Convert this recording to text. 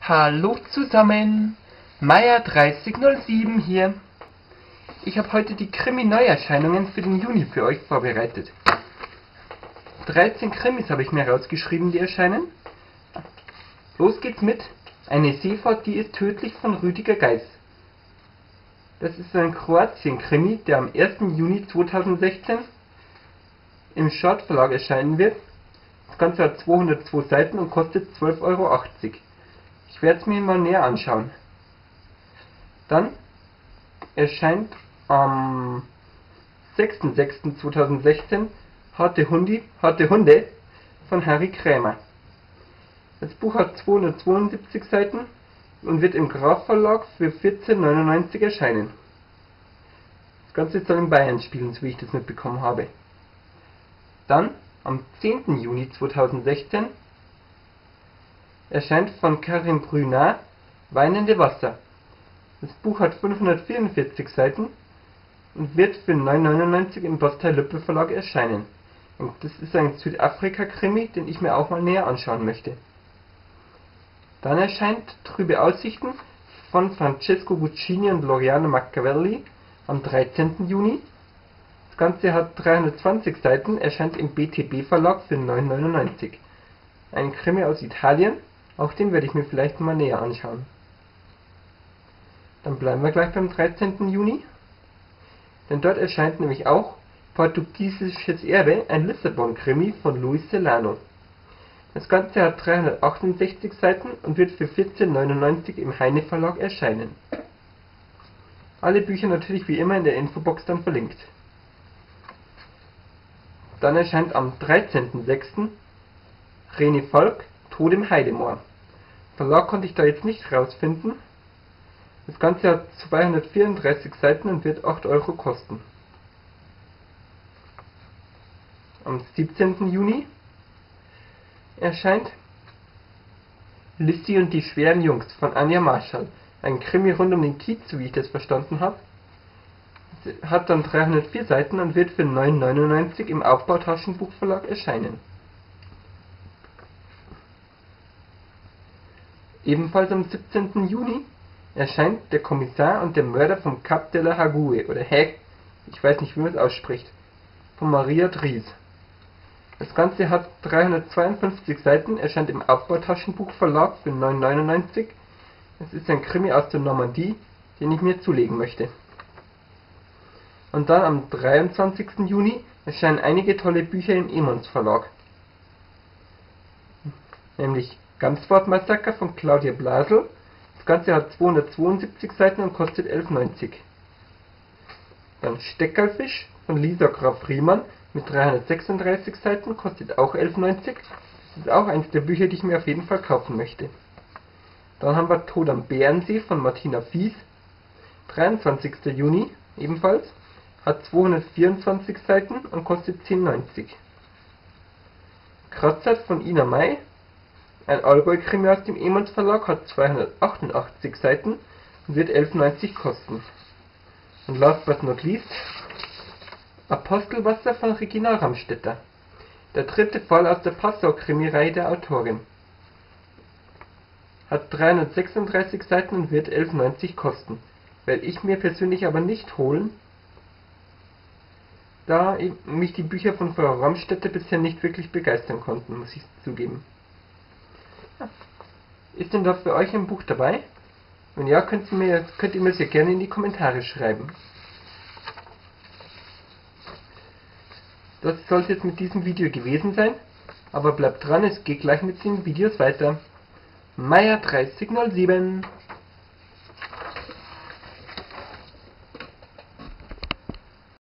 Hallo zusammen, Meier 3007 hier. Ich habe heute die Krimi-Neuerscheinungen für den Juni für euch vorbereitet. 13 Krimis habe ich mir rausgeschrieben, die erscheinen. Los geht's mit Eine Seefahrt, die ist tödlich von Rüdiger Geis. Das ist ein Kroatien-Krimi, der am 1. Juni 2016 im Schott Verlag erscheinen wird. Das Ganze hat 202 Seiten und kostet 12,80 €. Ich werde es mir mal näher anschauen. Dann erscheint am 6.6.2016 Harte Hunde von Harry Krämer. Das Buch hat 272 Seiten und wird im Graf Verlag für 14,99 € erscheinen. Das Ganze soll in Bayern spielen, so wie ich das mitbekommen habe. Dann am 10. Juni 2016 erscheint von Karin Brunner Weinende Wasser. Das Buch hat 544 Seiten und wird für 9,99 € im Bastei-Lübbe Verlag erscheinen. Und das ist ein Südafrika-Krimi, den ich mir auch mal näher anschauen möchte. Dann erscheint Trübe Aussichten von Francesco Guccini und Loriano Machiavelli am 13. Juni. Das Ganze hat 320 Seiten, erscheint im BTB Verlag für 9,99 €. Ein Krimi aus Italien, auch den werde ich mir vielleicht mal näher anschauen. Dann bleiben wir gleich beim 13. Juni, denn dort erscheint nämlich auch Portugiesisches Erbe, ein Lissabon-Krimi von Luis Celano. Das Ganze hat 368 Seiten und wird für 14,99 € im Heine Verlag erscheinen. Alle Bücher natürlich wie immer in der Infobox dann verlinkt. Dann erscheint am 13.06. René Volk, Tod im Heidemoor. Verlag konnte ich da jetzt nicht rausfinden. Das Ganze hat 234 Seiten und wird 8 € kosten. Am 17. Juni erscheint Lissy und die schweren Jungs von Anja Marschall. Ein Krimi rund um den Kiez, so wie ich das verstanden habe. Hat dann 304 Seiten und wird für 9,99 € im Aufbautaschenbuchverlag erscheinen. Ebenfalls am 17. Juni erscheint Der Kommissar und der Mörder vom Cap de la Hague oder Hague, ich weiß nicht, wie man es ausspricht, von Maria Dries. Das Ganze hat 352 Seiten, erscheint im Aufbautaschenbuchverlag für 9,99 €. Es ist ein Krimi aus der Normandie, den ich mir zulegen möchte. Und dann am 23. Juni erscheinen einige tolle Bücher im Emons Verlag. Nämlich Gamsworth-Massaker von Claudia Blasel. Das Ganze hat 272 Seiten und kostet 11,90 €. Dann Steckerlfisch von Lisa Graf-Riemann mit 336 Seiten, kostet auch 11,90 €. Das ist auch eines der Bücher, die ich mir auf jeden Fall kaufen möchte. Dann haben wir Tod am Bärensee von Martina Fies. 23. Juni ebenfalls. Hat 224 Seiten und kostet 10,90 €. Kratzert von Ina May. Ein Allgäu-Krimi aus dem Emons Verlag, hat 288 Seiten und wird 11,90 € kosten. Und last but not least, Apostelwasser von Regina Ramstetter. Der dritte Fall aus der Passau-Krimireihe der Autorin. Hat 336 Seiten und wird 11,90 € kosten. Werde ich mir persönlich aber nicht holen, da mich die Bücher von Frau Ramstetter bisher nicht wirklich begeistern konnten, muss ich zugeben. Ist denn da für euch ein Buch dabei? Wenn ja, könnt ihr mir sehr gerne in die Kommentare schreiben. Das soll es jetzt mit diesem Video gewesen sein, aber bleibt dran, es geht gleich mit den Videos weiter. Meier 3007